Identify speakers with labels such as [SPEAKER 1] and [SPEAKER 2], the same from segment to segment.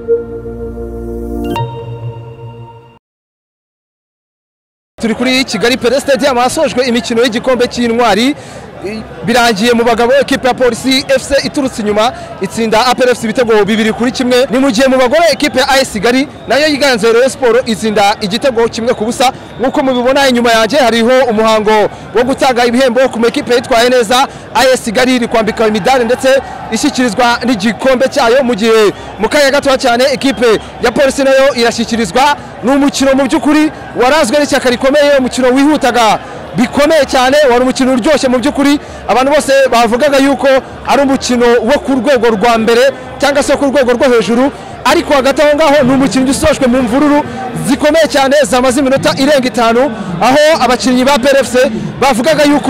[SPEAKER 1] turi kuri Kigali Pele Stadium hasojwe imikino y'igikombe cy'intwari birangiye mu bagabo equipe ya Polisi FC iturutse inyuma itsinda APR FC ibitego 2-1 ni mu gihe mu bagore equipe ya AS Kigali nayo yiganze Rayon Sport itsinda igitego 1-0 nkuko mubibona inyuma yanjye hariho umuhango wo gutanga ibihembo ku equipe yitwaye neza AS Kigali iri kwambika imidari ndetse ishyikirizwa n'igikombe cyayo mu gihe mu kanya gato cyane equipe ya Polisi nayo irashyikirizwa n'umukino mu by'ukuri warazwe n'ishyaka rikomeye umukino wihutaga bikomeye cyane wari umukino uryoshye mu by'ukuri abantu bose bavugaga yuko ari umukino wo ku rwego rwa mbere cyangwa se ku rwego rwo hejuru ariko hagati aho ngaho ni umukino usojwe mu mvururu zikomeye cyane zamaze iminota irenga 5 aho abakinnyi ba PRFC bavugaga yuko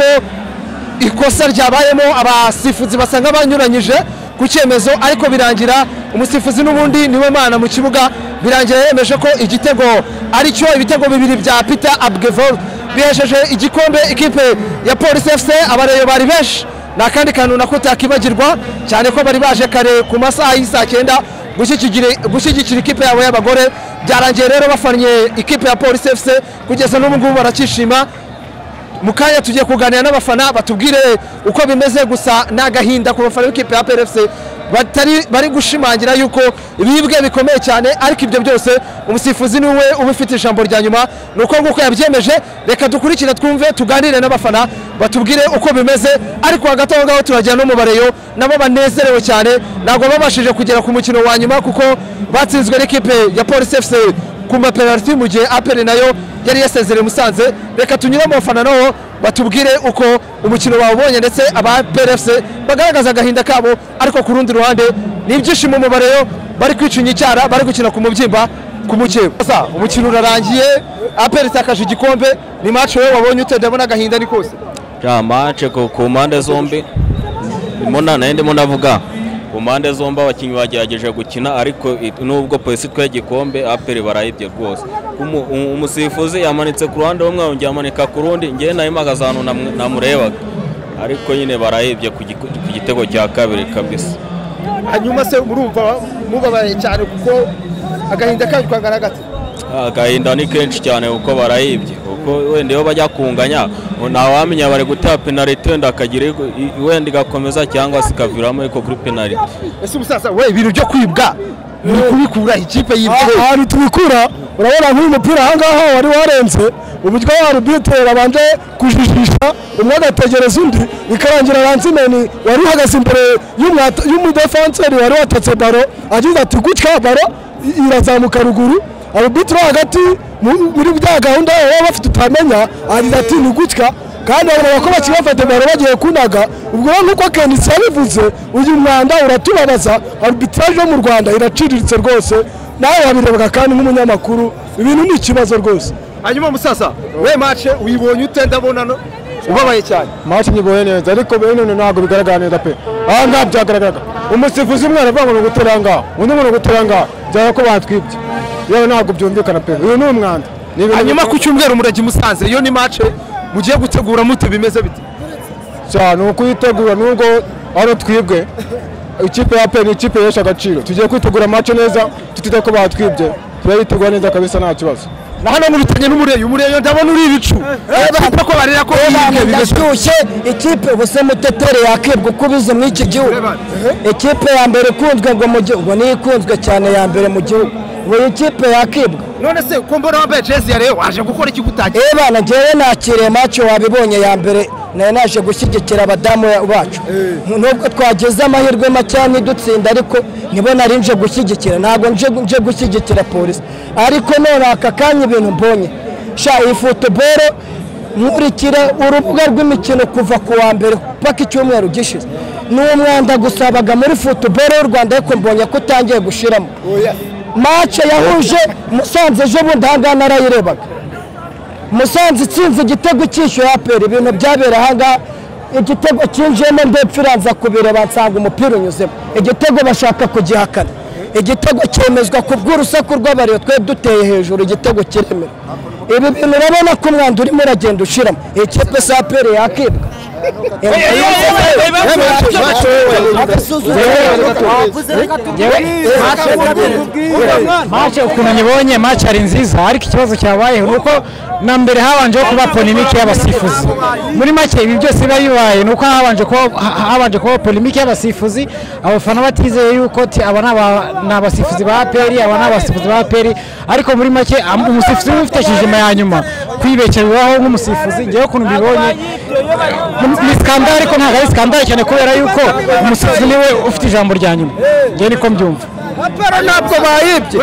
[SPEAKER 1] ikosa ryabayemo abasifuzi basanga banyuranyije ku cyemezo ariko birangira umusifuzi n'ubundi niwe mana mu kibuga birangira yemeje ko igitego ari cyo ibitego 2 bya Peter Abgevol bihejeje igikombe equipe ya Police FC abareyo bari benshi nakandi kantu nako takibagirwa cyane ko bari baje kare ku masaha y'isa 9 gushyigikira ikipe yabo y'abagore byarangiye rero bafanye ikipe ya Police FC kugeza n'ubu ngubu barakishima mukanya tugiye kuganira n'abafana batubwire uko bimeze gusa nagahinda ku bafana b'ikipe ya PRFC bari gushimangira yuko ibibwe bikomeye cyane ariko ibyo byose umusifuzi niwe ubifite ijambo rya nyuma nuko nguko yabyemeje reka dukurikire twumve tuganire n'abafana batubwire uko bimeze ariko hagati aho ngaho turajya no mu bareyo nabo banezerewe cyane ntabwo babashije kugera ku mukino wa nyuma kuko batsinzwe n'ikipe ya Police FC ku mapenalty mu gihe APR nayo yari yasezereye Musanze reka tunyure mu bafana naho batubwire uko umukino wabonye ndetse aba PRFC bagaragaza agahinda kabo ariko ku rundi ruhande ni ibyishimo mu bareyo bari kwicunya icyara bari gukina ku mubyimba ku mukeba sasa umukino urarangiye APR itakaje igikombe ni match we wabonye utedabona agahinda ni kose
[SPEAKER 2] ja match ku mande zombi imona ndimo navuga ku mande zombi abakinnyi bagerageje gukina ariko nubwo Polisi twaye igikombe APR barayibye rwose umusifuzi yamanitse ku ruhande rumwe yongera amanika ku rundi ngiye nayo magazano namurebaga ariko nyine barayibye ku gitego cya kabiri kabisa
[SPEAKER 1] hanyuma se murumva mubabaye cyane kuko agahinda kaje kwagaragata
[SPEAKER 2] agahinda ni kenshi cyane kuko barayibye kuko wende yo bajya kunganya ntawamenya bari gutera penalty wenda akagira wenda igakomeza cyangwa sikaviramo ariko kuri penalty
[SPEAKER 1] ese musasa we ibintu byo kwibwa ni kubikura ikipe yibwe
[SPEAKER 3] ari tubikura urabona nk'uyu mupira ahangaho wari warenze uburyo arbitre babanje kujijisha umwe agategereza undi bikarangira Ransimeni wari uhagaze imbere y'umudefenseri wari watatse baro agize ati gutya baro irazamuka ruguru arbitre hagati muri bya gahunda baba bafite utamenya agize ati ni gutya kandi abona ko bakibafata baro bagiye kunaga ubwo nkuko Kenisi yabivuze uyu mwanda uratubabaza arbitrage yo mu Rwanda iraciriritse rwose nawe wabirebaga kandi nk'umunyamakuru ibintu ni ikibazo rwose
[SPEAKER 1] hanyuma musasa we match uyibonye utendabona no ubabaye cyane
[SPEAKER 3] match nyibonye neza ariko bene ntago bigaragara neza pe aha nta byagaragara umusifuzi umwana avuga ngo guteranga undi ngo guteranga byara ko batwibye yewe ntago byumvikana pe uyu ni umwanda
[SPEAKER 1] hanyuma ku cyumweru muragi Musanze iyo ni match mugiye gutegura mute bimeze bite
[SPEAKER 3] cyane uko yitegura nubwo ari twibwe ikipe ya PN ikipe yesha agaciro tugiye kwitegura match neza tutite ko batwibye turayitegura neza kabisa nta kibazo
[SPEAKER 1] na hano mubitanye n'umureyo ndabona uri ibicu ko barira ko
[SPEAKER 4] bimeshyushye ikipe ubuse mutetere yakibwa kubize mu iki gihugu ikipe ya mbere kunzwe ngo mu gihugu ni ikunzwe cyane ya mbere mu gihugu ubu ikipe yakibwa
[SPEAKER 1] none se ko mbona wambaye jezi ya Rayon waje gukora iki gutagiye
[SPEAKER 4] bana ngewe nakiriye match wabibonye ya mbere naje gushyigikira abadamu bacu nubwo twageze amahirwe macyane dutsinda ariko nibo narinje gushyigikira ntabwo nje gushyigikira Polisi ariko none aka kanya ibintu mbonye sha iyi football nkurikira urubuga rw'imikino kuva ku wa mbere paka icyumweru gishize n'umwanda gusabaga muri football y'u Rwanda ariko mbonye ko utangiye gushiramo match yahuje Musanze ejo bundi hanga narayirebaga Musanze itsinze igitego cyishyuye APR ibintu byabera hanga igitego cyinjiyemo ndepfiranza kubireba nsanga umupira unyuzemo igitego bashaka kugihakana igitego cyemezwa ku bw'urusaku rw'abariyo twe duteye hejuru igitego kiremera ibi bintu urabona ko umwanda urimo uragenda ushiramo ikipe sa APR yakibwa
[SPEAKER 5] Match ukuntu nyibonye match ari nziza, ariko ikibazo cyabayeho nuko na mbere habanje kuba polemike y'abasifuzi. Muri make ibi byose bibaye nuko habanje kuba polemike y'abasifuzi, abafana batizeye yuko aba n'abasifuzi ba APR, aba n'abasifuzi ba APR, ariko muri make umusifuzi ufite kijima ya nyuma kwibekerwaho nk'umusifuzi. Ngewe ukuntu mbibonye ni skandal, ariko ntabwo ari skandal cyane kubera yuko umusifuzi niwe ufite ijambo rya nyuma. Ngewe niko mbyumva.
[SPEAKER 1] APR ntabwo bayibye,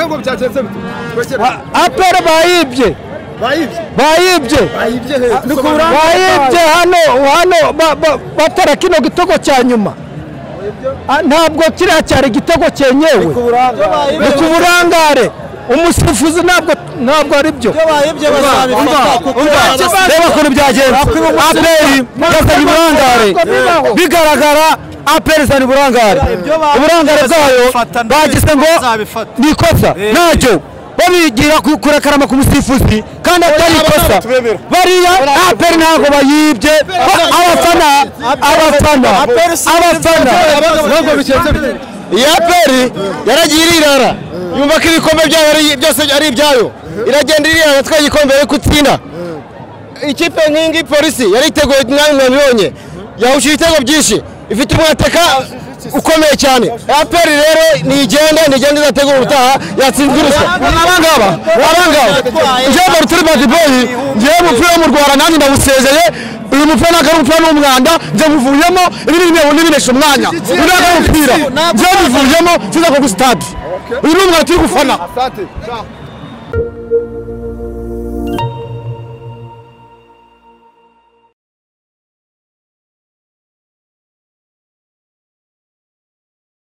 [SPEAKER 1] APR bayibye hano batara kino gitego cya nyuma. Ntabwo kiriya cyari igitego cyenyewe, ni ku burangare. Umusifuzi ntabwo ari byo. Reba ukuntu byagenze. APR yazanye uburangare, bigaragara APR izana uburangare. Uburangare bwayo bagize ngo ni ikosa ntacyo, babigira kurakarama ku musifuzi kandi atari ikosa. Bariya APR ntabwo bayibye. Abafana iyi APR yaragiye irirara, yumva ko ibikombe byayo byose ari ibyayo, iragenda irirara twa igikombe yo kutsinda. Ikipe nk'ingi polisi yari iteguye, namwe mwabibonye, yahushije ibitego byinshi, ifite umwateka ukomeye cyane. APR rero nigenda izategura ubutaha yatsinzwe urusha. Abangaba njyewe Baruturi Bad Boy, njyewe umupira wo mu Rwanda nanjye ndawusezeye. Uyu mupira ntabwo ari umupira n'umwanda, njye muvuyemo ibindi n'ibinesha umwanya. Uyu ntabwo ari umupira, njyewe muvuyemo sinza ku stade. Uyu ni umwanda turi gufana.